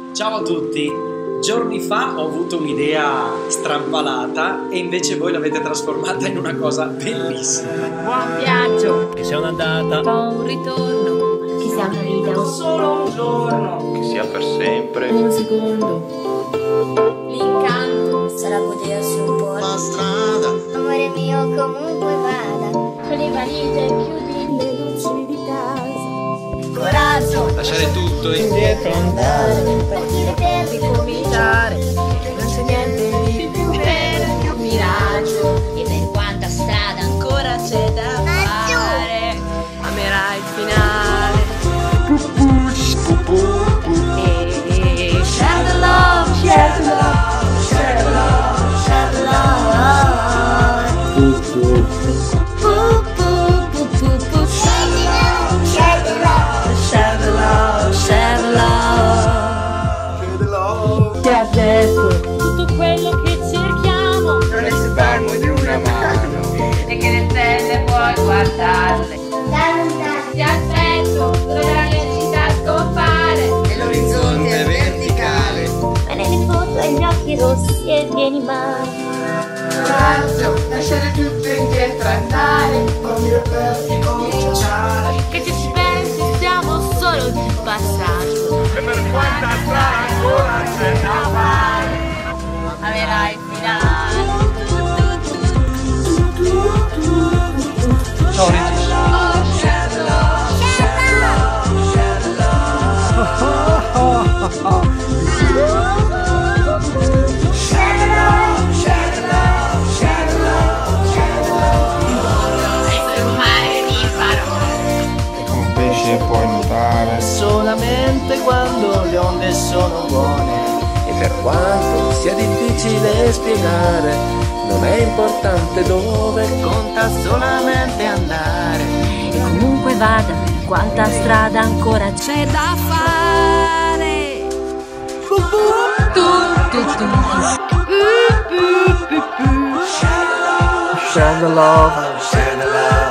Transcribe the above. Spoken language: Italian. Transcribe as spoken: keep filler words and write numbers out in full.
Ciao a tutti! Giorni fa ho avuto un'idea strampalata e invece voi l'avete trasformata in una cosa bellissima. Buon viaggio! Che sia un'andata, Buon ritorno! Che sia una vita, Solo un giorno! che sia per sempre. Un secondo! L'incanto sarà godersi un po' la strada. Amore mio, comunque vada, con le valigie chiudi le luci di casa. coraggio, Lasciare tutto indietro, andare, partire per ricominciare. Non c'è niente di più vero, un miraggio. e per quanta strada Ancora c'è da fare. Amerai il finale. E share the love, share the love, share the love, share the love. Pu, pu, pu, pu, pu. Share the love, share the love, share the love. Ti ha detto Tutto quello che cerchiamo non è sul palmo di una mano e che le stelle puoi guardarle. Ti aspetto, dove la mia città scompare. E l'orizzonte è verticale. Me ne foto e gli occhi rossi e vieni mai. Coraggio, lasciare tutto indietro e andare. Come per ricominciare. Che se ci pensi siamo solo di passaggio. e per quanta strada ancora c'è da fare. Amerai il finale. Ciao Regis. Un pesce puoi nuotare solamente quando le onde sono buone, e per quanto sia difficile spiegare, non è importante dove, conta solamente andare. E comunque vada, quanta strada ancora c'è da fare. Tu, tu, tu. Share the love, share the love.